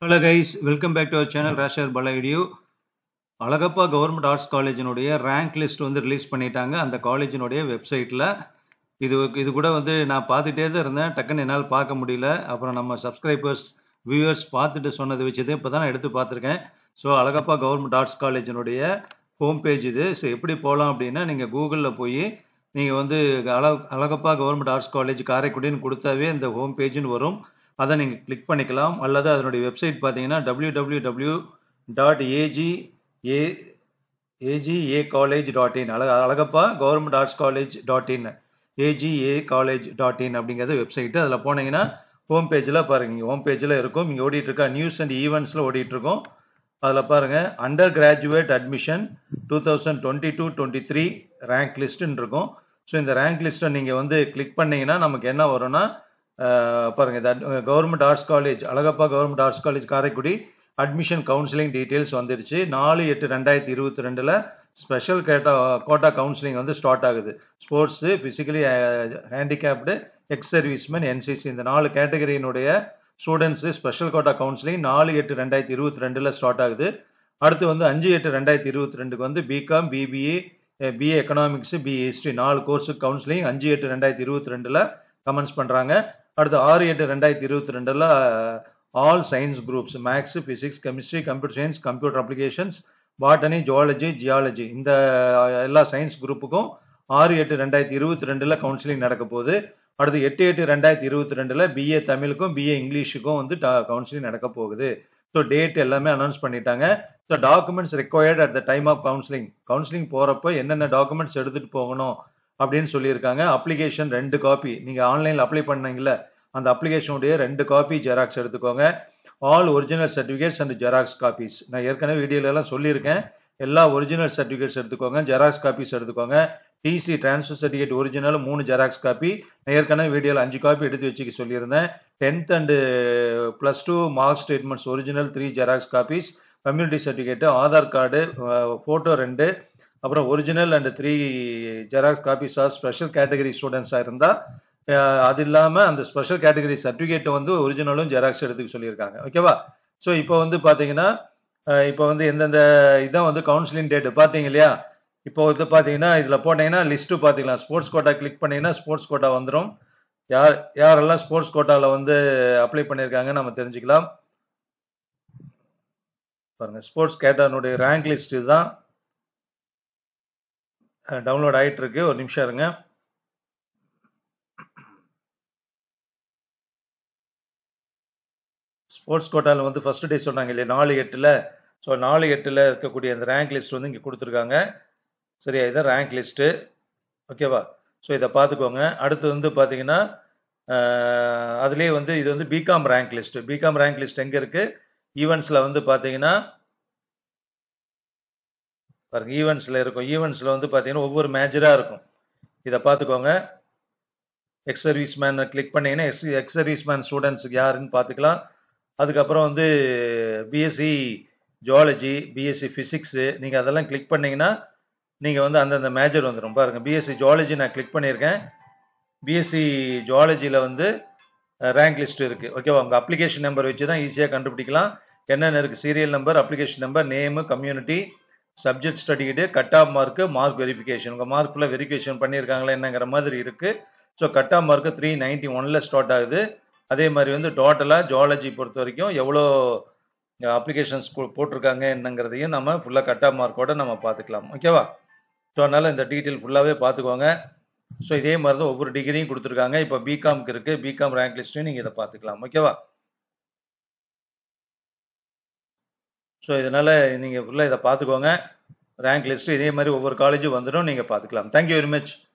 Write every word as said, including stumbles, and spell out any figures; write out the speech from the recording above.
Hello guys, welcome back to our channel rajasekarbalaedu. Alagappa Govt Arts Colleges rank list வந்து release பண்ணிட்டாங்க அந்த காலேஜினுடைய வெப்சைட்ல. இது இது கூட வந்து நான் பார்த்துட்டே தான் இருந்தேன். டக்குன்னு என்னால் பார்க்க முடியல. அப்புறம் நம்ம சப்ஸ்கிரைபர்ஸ் வியூவர்ஸ் பார்த்துட்டு சொன்னதை வச்சுதே இப்போ தான் எடுத்து பார்த்துருக்கேன். ஸோ அழகப்பா கவர்மெண்ட் ஆர்ட்ஸ் காலேஜினுடைய ஹோம் பேஜ் இது. ஸோ எப்படி போகலாம் அப்படின்னா நீங்கள் கூகுளில் போய் நீங்கள் வந்து அழ அழகப்பா கவர்மெண்ட் ஆர்ட்ஸ் காலேஜ் காரைக்குடின்னு கொடுத்தாவே இந்த ஹோம் பேஜுன்னு வரும். அதை நீங்கள் கிளிக் பண்ணிக்கலாம். அல்லது அதனுடைய வெப்சைட் பார்த்தீங்கன்னா W W W dot AG A AGA college dot in அழக Alagappa government arts college dot in AGA college dot in அப்படிங்கிறது வெப்சைட்டு. அதில் போனீங்கன்னா ஹோம் பேஜில் பாருங்கள், ஹோம் பேஜில் இருக்கும். இங்கே ஓடிட்டுருக்கா நியூஸ் அண்ட் ஈவெண்ட்ஸில் ஓடிட்டுருக்கோம். அதில் பாருங்கள் under graduate admission two thousand twenty two twenty three rank லிஸ்ட்டுன்னு இருக்கும். ஸோ இந்த ரேங்க் லிஸ்ட்டை நீங்கள் வந்து கிளிக் பண்ணிங்கன்னா நமக்கு என்ன வரும்னா பாருங்க, government arts college Alagappa government arts college Karaikudi admission counselling details வந்துருச்சு. நாலு எட்டு ரெண்டாயிரத்தி இருபத்தி ரெண்டில் ஸ்பெஷல் கேட்டா கோட்டா கவுன்சிலிங் வந்து ஸ்டார்ட் ஆகுது. Sports, physically handicapped, ex serviceman, NCC இந்த நாலு கேட்டகரியினுடைய ஸ்டூடெண்ட்ஸு ஸ்பெஷல் கோட்டா கவுன்சிலிங் நாலு எட்டு ரெண்டாயிரத்தி இருபத்தி ரெண்டில் ஸ்டார்ட் ஆகுது. அடுத்து வந்து அஞ்சு எட்டு ரெண்டாயிரத்தி இருபத்தி ரெண்டுக்கு வந்து BCom, BBA, BA economics, BA history நாலு கோர்ஸுக்கு கவுன்சிலிங் அஞ்சு எட்டு ரெண்டாயிரத்தி இருபத்தி ரெண்டில் கமெண்ட்ஸ் பண்ணுறாங்க. அடுத்து ஆறு எட்டு ரெண்டாயிரத்தி இருபத்தி ரெண்டில் all science groups maths, physics, chemistry, computer science, computer applications, botany, zoology, geology இந்த எல்லா சயின்ஸ் குரூப்புக்கும் ஆறு எட்டு ரெண்டாயிரத்தி இருபத்தி ரெண்டில் கவுன்சிலிங் நடக்க போகுது. அடுத்து எட்டு எட்டு ரெண்டாயிரத்தி இருபத்தி ரெண்டில் பிஏ தமிழுக்கும் பிஏ இங்கிலீஷுக்கும் வந்து கவுன்சிலிங் நடக்க போகுது. ஸோ டேட் எல்லாமே அனௌன்ஸ் பண்ணிட்டாங்க. So documents required at the time of counselling counselling போகிறப்போ என்னென்ன டாக்குமெண்ட்ஸ் எடுத்துகிட்டு போகணும் அப்படின்னு சொல்லியிருக்காங்க. அப்ளிகேஷன் ரெண்டு காப்பி, நீங்கள் ஆன்லைனில் அப்ளை பண்ணீங்கள அந்த அப்ளிகேஷனுடைய ரெண்டு காப்பி ஜெராக்ஸ் எடுத்துக்கோங்க. All original certificates and xerox copies நான் ஏற்கனவே வீடியோலலாம் சொல்லியிருக்கேன். எல்லா ஒரிஜினல் சர்டிஃபிகேட்ஸ் எடுத்துக்கோங்க, ஜெராக்ஸ் காப்பீஸ் எடுத்துக்கோங்க. டிசி டிரான்ஸ்ஃபர் சர்டிஃபிகேட் ஒரிஜினல் மூணு ஜெராக்ஸ் காப்பி நான் ஏற்கனவே வீடியோவில் அஞ்சு காப்பி எடுத்து வச்சுக்க சொல்லியிருந்தேன். Tenth and plus two mark statements original three xerox copies, community certificate, Aadhaar card, photo ரெண்டு, அப்புறம் original and three xerox copies of special category ஸ்டூடெண்ட்ஸாக இருந்தால் அது இல்லாமல் அந்த ஸ்பெஷல் கேட்டகரி சர்டிஃபிகேட்டை வந்து ஒரிஜினலும் ஜெராக்ஸ் எடுத்துக்க சொல்லியிருக்காங்க. ஓகேவா? ஸோ இப்போ வந்து பார்த்தீங்கன்னா இப்போ வந்து எந்தெந்த இதான் வந்து கவுன்சிலிங் டேட்டு பார்த்தீங்க இல்லையா? இப்போ வந்து பார்த்தீங்கன்னா இதில் போட்டிங்கன்னா லிஸ்ட்டு பார்த்துக்கலாம். ஸ்போர்ட்ஸ் கோட்டா கிளிக் பண்ணிங்கன்னா ஸ்போர்ட்ஸ் கோட்டா வந்துடும். யார் யாரெல்லாம் ஸ்போர்ட்ஸ் கோட்டாவில் வந்து அப்ளை பண்ணியிருக்காங்க நம்ம தெரிஞ்சுக்கலாம். பாருங்கள், ஸ்போர்ட்ஸ் கேட்டானுடைய ரேங்க் லிஸ்ட் இதுதான் டவுன்லோட் ஆகிட்டு இருக்கு. ஒரு நிமிஷம் இருங்க. ஸ்போர்ட்ஸ் கோட்டாவில் வந்து ஃபர்ஸ்ட் டே சொன்னாங்க இல்லையா நாலு எட்டில். ஸோ நாலு எட்டில் இருக்கக்கூடிய அந்த ரேங்க் லிஸ்ட் வந்து இங்கே கொடுத்துருக்காங்க. சரியா? இதுதான் ரேங்க் லிஸ்ட்டு. ஓகேவா? ஸோ இதை பார்த்துக்கோங்க. அடுத்து வந்து பார்த்தீங்கன்னா அதுலேயே வந்து இது வந்து BCom rank list. BCom rank list எங்கே இருக்குது? ஈவெண்ட்ஸில் வந்து பார்த்தீங்கன்னா பாருங்கள், ஈவெண்ட்ஸில் இருக்கும். ஈவெண்ட்ஸில் வந்து பார்த்தீங்கன்னா ஒவ்வொரு மேஜராக இருக்கும். இதை பார்த்துக்கோங்க. எக்ஸ் சர்வீஸ் மேன் கிளிக் பண்ணிங்கன்னா எக்ஸ் எக்ஸ் சர்வீஸ் மேன் ஸ்டூடெண்ட்ஸுக்கு யாருன்னு பார்த்துக்கலாம். அதுக்கப்புறம் வந்து பிஎஸ்சி ஜுவாலஜி, பிஎஸ்சி ஃபிசிக்ஸு நீங்கள் அதெல்லாம் கிளிக் பண்ணிங்கன்னா நீங்கள் வந்து அந்தந்த மேஜர் வந்துடும். பாருங்கள், பிஎஸ்சி ஜுவாலஜி நான் கிளிக் பண்ணியிருக்கேன். பிஎஸ்சி ஜுவாலஜியில் வந்து ரேங்க் லிஸ்ட் இருக்குது. ஓகேவா? உங்கள் அப்ளிகேஷன் நம்பர் வச்சு தான் ஈஸியாக கண்டுபிடிக்கலாம். என்னென்ன இருக்குது? Serial number, application number, name, community, subject certificate, cut off mark, mark verification. உங்கள் மார்க்கில் வெரிஃபிகேஷன் பண்ணியிருக்காங்களா என்னங்கிற மாதிரி இருக்குது. So cut off mark three ninety ஒனில் ஸ்டார்ட் ஆகுது. அதே மாதிரி வந்து டோட்டலாக ஜுவாலஜி பொறுத்த வரைக்கும் எவ்வளோ அப்ளிகேஷன்ஸ் போட்டிருக்காங்க என்னங்கிறதையும் நம்ம ஃபுல்லாக கட் ஆஃப் மார்க்கோட நம்ம பார்த்துக்கலாம். ஓகேவா? ஸோ அதனால் இந்த டீட்டெயில் ஃபுல்லாகவே பார்த்துக்கோங்க. ஸோ இதே மாதிரி தான் ஒவ்வொரு டிகிரியும் கொடுத்துருக்காங்க. இப்போ பிகாம்க்கு இருக்குது, பிகாம் ரேங்க் லிஸ்ட்டையும் நீங்கள் இதை பார்த்துக்கலாம். ஓகேவா? ஸோ இதனால் நீங்கள் ஃபுல்லாக இதை பார்த்துக்கோங்க. ரேங்க் லிஸ்ட்டு இதே மாதிரி ஒவ்வொரு காலேஜும் வந்துடும், நீங்கள் பார்த்துக்கலாம். Thank you very much.